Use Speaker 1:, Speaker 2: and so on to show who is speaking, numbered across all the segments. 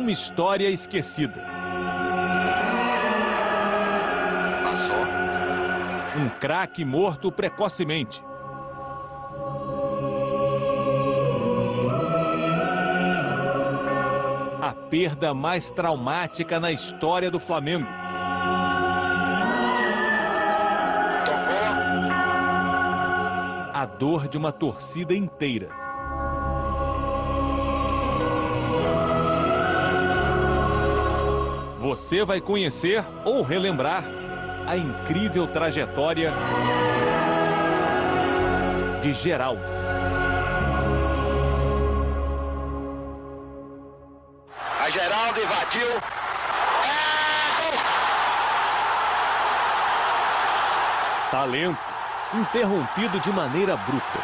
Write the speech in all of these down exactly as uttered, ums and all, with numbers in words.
Speaker 1: uma história esquecida. Passou. Um craque morto precocemente. A perda mais traumática na história do Flamengo. A dor de uma torcida inteira. Você vai conhecer ou relembrar a incrível trajetória de Geraldo.
Speaker 2: A Geraldo invadiu. É gol!
Speaker 1: Talento interrompido de maneira bruta.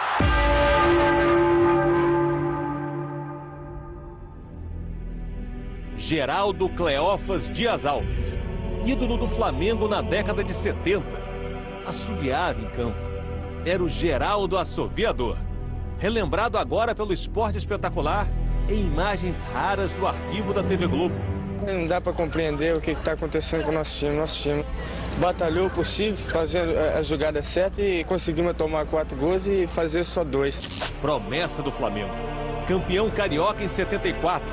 Speaker 1: Geraldo Cleófas Dias Alves, ídolo do Flamengo na década de setenta, assoviava em campo. Era o Geraldo Assoviador, relembrado agora pelo Esporte Espetacular em imagens raras do arquivo da T V Globo.
Speaker 3: Não dá para compreender o que está acontecendo com o nosso time. Nosso time batalhou o possível, fazendo a jogada certa e conseguimos tomar quatro gols e fazer só dois.
Speaker 1: Promessa do Flamengo, campeão carioca em setenta e quatro.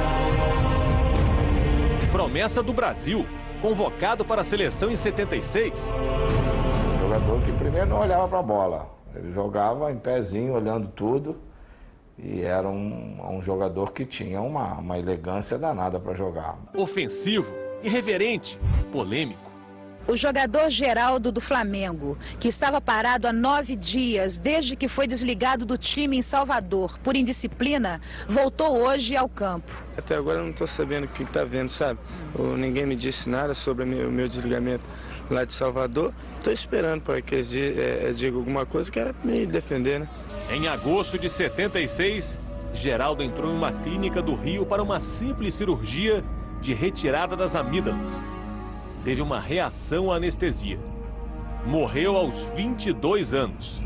Speaker 1: Promessa do Brasil, convocado para a seleção em setenta e seis.
Speaker 4: Um jogador que primeiro não olhava para a bola, ele jogava em pezinho, olhando tudo. E era um, um jogador que tinha uma, uma elegância danada para jogar.
Speaker 1: Ofensivo, irreverente, polêmico.
Speaker 5: O jogador Geraldo do Flamengo, que estava parado há nove dias desde que foi desligado do time em Salvador por indisciplina, voltou hoje ao campo.
Speaker 3: Até agora eu não estou sabendo o que está vendo, sabe? Ou ninguém me disse nada sobre o meu, meu desligamento lá de Salvador. Estou esperando para que eles é, digam alguma coisa que é me defender, né?
Speaker 1: Em agosto de setenta e seis, Geraldo entrou em uma clínica do Rio para uma simples cirurgia de retirada das amígdalas. Teve uma reação à anestesia. Morreu aos vinte e dois anos.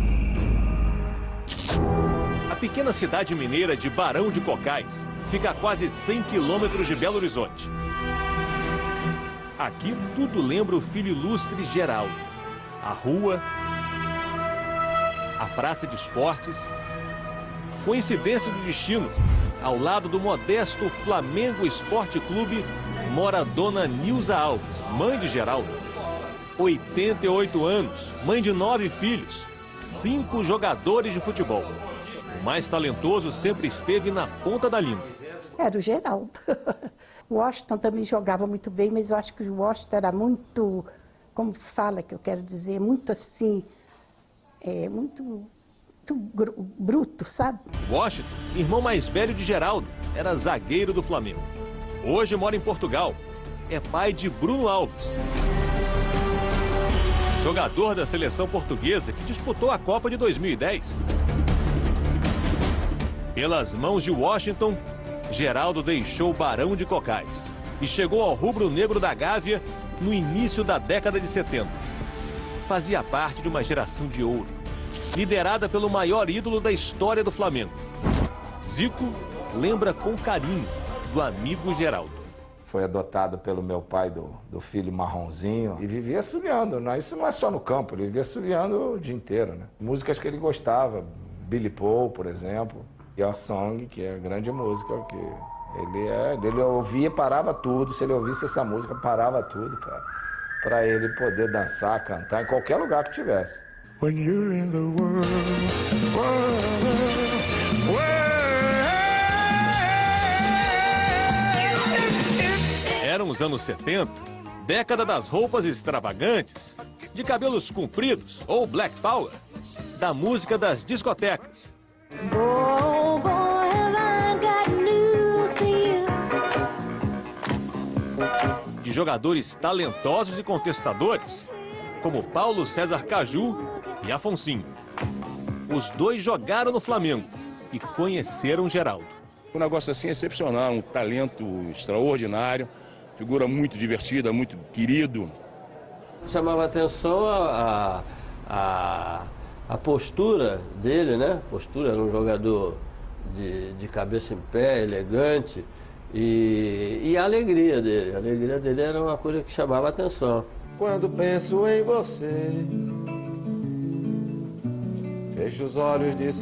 Speaker 1: A pequena cidade mineira de Barão de Cocais fica a quase cem quilômetros de Belo Horizonte. Aqui tudo lembra o filho ilustre Geraldo. A rua, a praça de esportes. Coincidência do destino, ao lado do modesto Flamengo Esporte Clube, mora a dona Nilza Alves, mãe de Geraldo. oitenta e oito anos, mãe de nove filhos, cinco jogadores de futebol. O mais talentoso sempre esteve na ponta da língua.
Speaker 6: Era o Geraldo. O Washington também jogava muito bem, mas eu acho que o Washington era muito, como fala que eu quero dizer, muito assim, é, muito, muito bruto, sabe?
Speaker 1: Washington, irmão mais velho de Geraldo, era zagueiro do Flamengo. Hoje mora em Portugal. É pai de Bruno Alves, jogador da seleção portuguesa que disputou a Copa de dois mil e dez. Pelas mãos de Washington, Geraldo deixou o Barão de Cocais e chegou ao rubro-negro da Gávea no início da década de setenta. Fazia parte de uma geração de ouro, liderada pelo maior ídolo da história do Flamengo. Zico lembra com carinho do amigo Geraldo.
Speaker 4: Foi adotado pelo meu pai do, do filho Marronzinho e vivia assoviando, né? Isso não é só no campo, ele vivia assoviando o dia inteiro, né? Músicas que ele gostava, Billy Paul, por exemplo, Your Song, que é a grande música que ele, é, ele ouvia, parava tudo, se ele ouvisse essa música, parava tudo para ele poder dançar, cantar em qualquer lugar que tivesse. When you're in the world, world, world.
Speaker 1: Eram os anos setenta, década das roupas extravagantes, de cabelos compridos ou black power, da música das discotecas. De jogadores talentosos e contestadores, como Paulo César Caju e Afonsinho. Os dois jogaram no Flamengo e conheceram Geraldo.
Speaker 7: Um negócio assim excepcional, um talento extraordinário. Figura muito divertida, muito querido.
Speaker 8: Chamava atenção a, a, a postura dele, né? Postura, era um jogador de, de cabeça em pé, elegante. E, e a alegria dele, a alegria dele era uma coisa que chamava a atenção.
Speaker 9: Quando penso em você, fecho os olhos de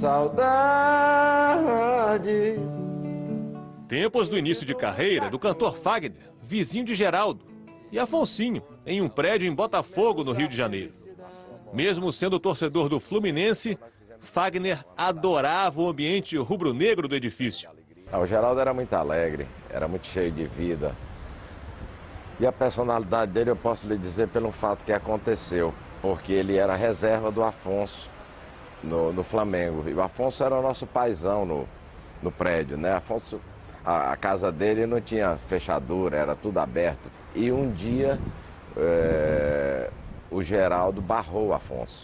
Speaker 9: saudade.
Speaker 1: Tempos do início de carreira do cantor Fagner, vizinho de Geraldo, e Afonsinho, em um prédio em Botafogo, no Rio de Janeiro. Mesmo sendo torcedor do Fluminense, Fagner adorava o ambiente rubro-negro do edifício.
Speaker 9: O Geraldo era muito alegre, era muito cheio de vida. E a personalidade dele eu posso lhe dizer pelo fato que aconteceu, porque ele era reserva do Afonso no, no Flamengo. E o Afonso era o nosso paizão no, no prédio, né? Afonso, a, a casa dele não tinha fechadura, era tudo aberto. E um dia é, o Geraldo barrou o Afonso.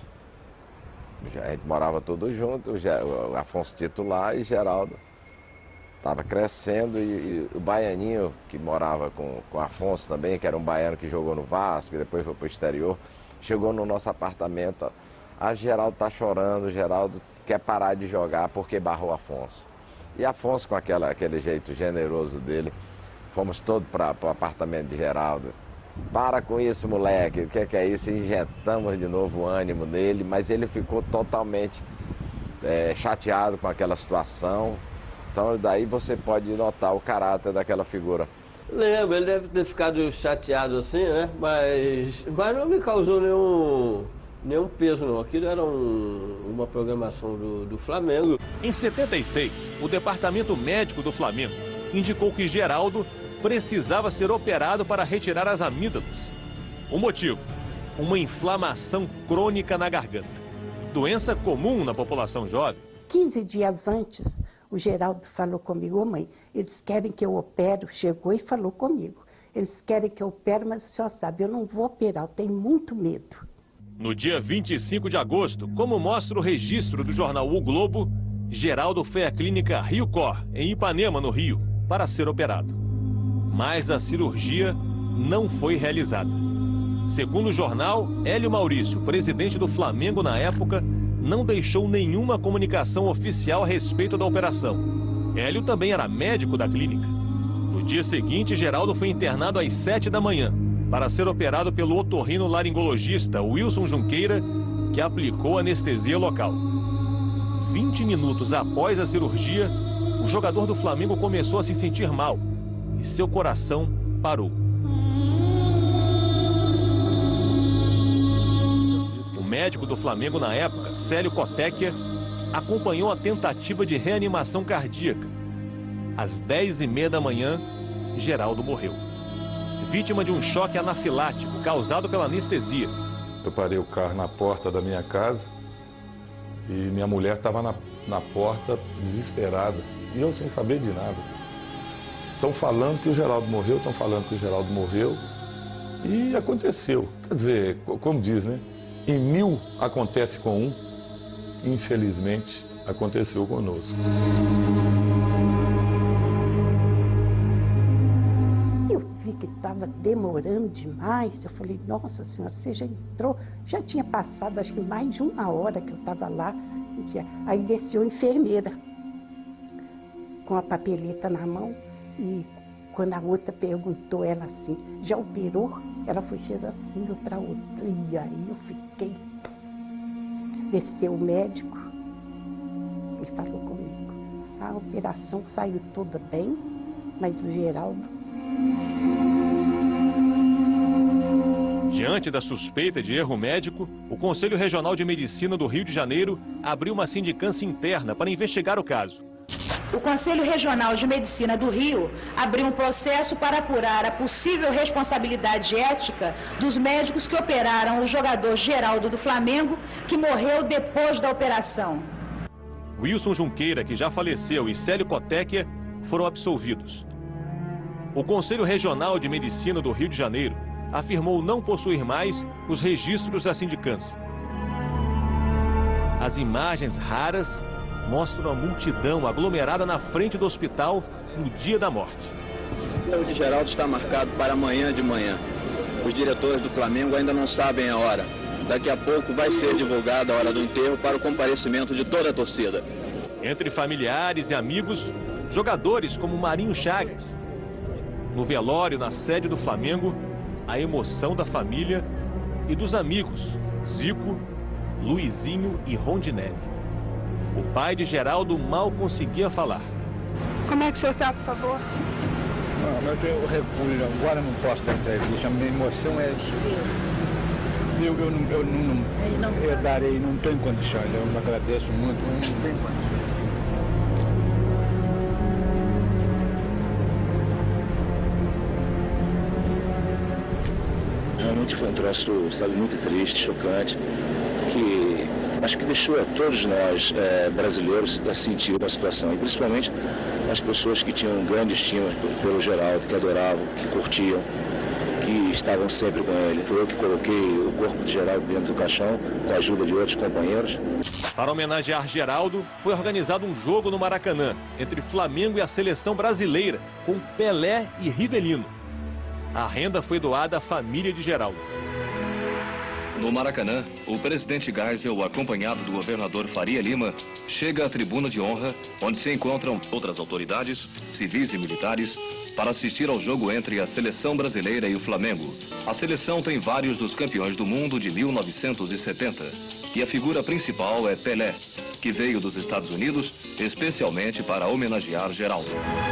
Speaker 9: A gente morava todos juntos, o Afonso titular e Geraldo estava crescendo, e, e o baianinho que morava com, com o Afonso também, que era um baiano que jogou no Vasco e depois foi para o exterior, chegou no nosso apartamento. A Geraldo está chorando, o Geraldo quer parar de jogar porque barrou o Afonso. E Afonso, com aquela, aquele jeito generoso dele, fomos todos para o apartamento de Geraldo. Para com isso, moleque, o que é, que é isso? Injetamos de novo o ânimo nele, mas ele ficou totalmente é, chateado com aquela situação. Então daí você pode notar o caráter daquela figura.
Speaker 8: Lembro, ele deve ter ficado chateado assim, né? Mas, mas não me causou nenhum, nenhum peso não. Aquilo era um, uma programação do, do Flamengo.
Speaker 1: Em setenta e seis, o departamento médico do Flamengo indicou que Geraldo precisava ser operado para retirar as amígdalas. O motivo? Uma inflamação crônica na garganta. Doença comum na população jovem.
Speaker 6: quinze dias antes, o Geraldo falou comigo: ô mãe, eles querem que eu opere. Chegou e falou comigo: eles querem que eu opere, mas a senhora sabe, eu não vou operar, eu tenho muito medo.
Speaker 1: No dia vinte e cinco de agosto, como mostra o registro do jornal O Globo, Geraldo foi à clínica Rio Cor, em Ipanema, no Rio, para ser operado. Mas a cirurgia não foi realizada. Segundo o jornal, Hélio Maurício, presidente do Flamengo na época, não deixou nenhuma comunicação oficial a respeito da operação. Hélio também era médico da clínica. No dia seguinte, Geraldo foi internado às sete da manhã para ser operado pelo otorrinolaringologista Wilson Junqueira, que aplicou anestesia local. vinte minutos após a cirurgia, o jogador do Flamengo começou a se sentir mal e seu coração parou. O médico do Flamengo na época, Célio Cotecchia, acompanhou a tentativa de reanimação cardíaca. Às dez e meia da manhã, Geraldo morreu, vítima de um choque anafilático causado pela anestesia.
Speaker 10: Eu parei o carro na porta da minha casa e minha mulher estava na, na porta desesperada, e eu sem saber de nada. Estão falando que o Geraldo morreu, estão falando que o Geraldo morreu, e aconteceu. Quer dizer, como diz, né? Em mil acontece com um, infelizmente aconteceu conosco.
Speaker 6: Eu vi que estava demorando demais, eu falei: nossa senhora, você já entrou? Já tinha passado acho que mais de uma hora que eu estava lá. Aí desceu a enfermeira com a papeleta na mão, e quando a outra perguntou, ela assim: já operou? Ela foi fez assim para outra, e aí eu fiquei. Desceu o médico, ele falou comigo: a operação saiu toda bem, mas o Geraldo...
Speaker 1: Diante da suspeita de erro médico, o Conselho Regional de Medicina do Rio de Janeiro abriu uma sindicância interna para investigar o caso.
Speaker 5: O Conselho Regional de Medicina do Rio abriu um processo para apurar a possível responsabilidade ética dos médicos que operaram o jogador Geraldo do Flamengo, que morreu depois da operação.
Speaker 1: Wilson Junqueira, que já faleceu, e Célio Cotecchia foram absolvidos. O Conselho Regional de Medicina do Rio de Janeiro afirmou não possuir mais os registros da sindicância. As imagens raras mostram a multidão aglomerada na frente do hospital no dia da morte.
Speaker 2: O enterro de Geraldo está marcado para amanhã de manhã. Os diretores do Flamengo ainda não sabem a hora. Daqui a pouco vai ser divulgada a hora do enterro para o comparecimento de toda a torcida.
Speaker 1: Entre familiares e amigos, jogadores como Marinho Chagas, No velório, na sede do Flamengo, a emoção da família e dos amigos, Zico, Luizinho e Rondinelli. O pai de Geraldo mal conseguia falar.
Speaker 11: Como é que o senhor está, por favor?
Speaker 12: Não, mas eu recuo, agora não posso dar entrevista, a minha emoção é... Eu, eu, não, eu, não, eu darei, não tenho condições, eu agradeço muito, mas não tenho condições.
Speaker 2: Realmente foi um troço, sabe, muito triste, chocante, que acho que deixou a todos nós é, brasileiros a sentir a situação, e principalmente as pessoas que tinham grande estima pelo Geraldo, que adoravam, que curtiam, que estavam sempre com ele. Foi eu que coloquei o corpo de Geraldo dentro do caixão, com a ajuda de outros companheiros.
Speaker 1: Para homenagear Geraldo, foi organizado um jogo no Maracanã, entre Flamengo e a seleção brasileira, com Pelé e Rivelino. A renda foi doada à família de Geraldo.
Speaker 13: No Maracanã, o presidente Geisel, acompanhado do governador Faria Lima, chega à tribuna de honra, onde se encontram outras autoridades, civis e militares, para assistir ao jogo entre a seleção brasileira e o Flamengo. A seleção tem vários dos campeões do mundo de mil novecentos e setenta, e a figura principal é Pelé, que veio dos Estados Unidos especialmente para homenagear Geraldo.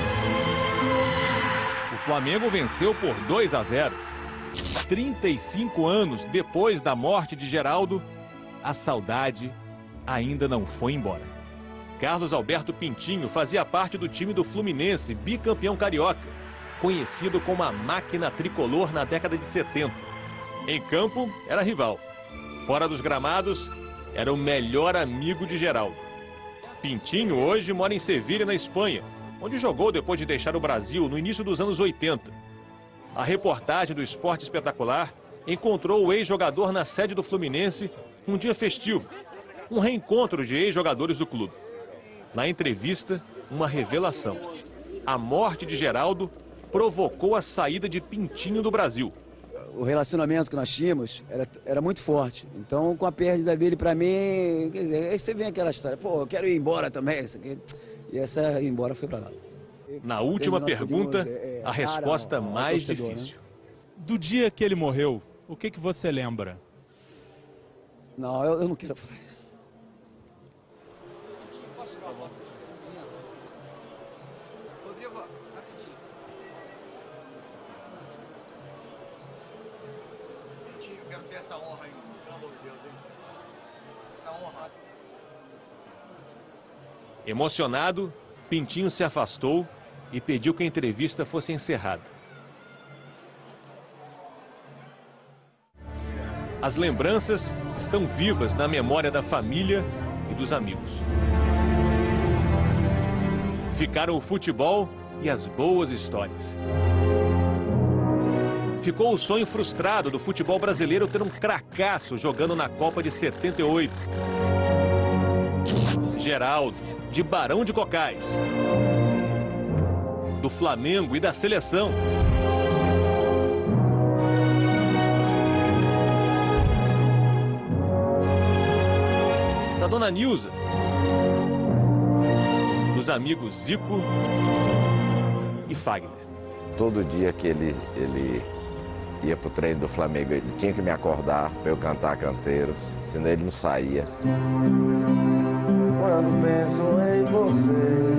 Speaker 1: O Flamengo venceu por dois a zero. trinta e cinco anos depois da morte de Geraldo, a saudade ainda não foi embora. Carlos Alberto Pintinho fazia parte do time do Fluminense, bicampeão carioca, conhecido como a máquina tricolor na década de setenta. Em campo, era rival. Fora dos gramados, era o melhor amigo de Geraldo. Pintinho hoje mora em Sevilha, na Espanha, onde jogou depois de deixar o Brasil no início dos anos oitenta. A reportagem do Esporte Espetacular encontrou o ex-jogador na sede do Fluminense um dia festivo, um reencontro de ex-jogadores do clube. Na entrevista, uma revelação. A morte de Geraldo provocou a saída de Pintinho do Brasil.
Speaker 14: O relacionamento que nós tínhamos era, era muito forte. Então, com a perda dele, para mim, quer dizer, aí você vem aquela história, pô, eu quero ir embora também, isso aqui. E essa ir embora foi para lá.
Speaker 1: Na última pergunta, a resposta mais difícil.
Speaker 15: Do dia que ele morreu, o que que você lembra?
Speaker 14: Não, eu, eu não quero falar.
Speaker 16: Rodrigo, rapidinho. Eu quero ter essa honra aí, pelo amor de Deus, hein? Essa honra.
Speaker 1: Emocionado, Pintinho se afastou e pediu que a entrevista fosse encerrada. As lembranças estão vivas na memória da família e dos amigos. Ficaram o futebol e as boas histórias. Ficou o sonho frustrado do futebol brasileiro ter um cracaço jogando na Copa de setenta e oito. Geraldo, de Barão de Cocais, do Flamengo e da seleção. Da dona Nilza, dos amigos Zico e Fagner.
Speaker 9: Todo dia que ele, ele ia pro treino do Flamengo, ele tinha que me acordar para eu cantar canteiros, senão ele não saía. Quando penso em você,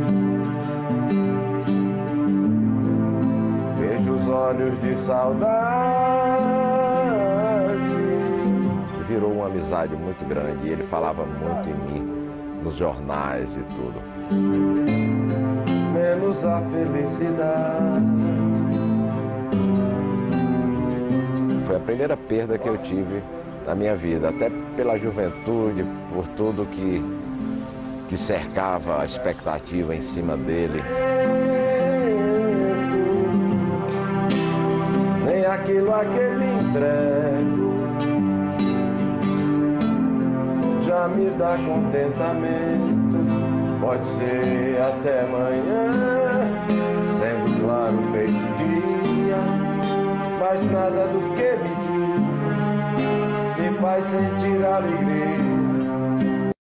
Speaker 9: vejo os olhos de saudade. Virou uma amizade muito grande e ele falava muito em mim, nos jornais e tudo. Menos a felicidade. Foi a primeira perda que eu tive na minha vida, até pela juventude, por tudo que, que cercava a expectativa em cima dele. Nem aquilo a que me entrego já me dá contentamento. Pode ser até amanhã, sendo claro feito dia, mas nada do que me diz me faz sentir alegria.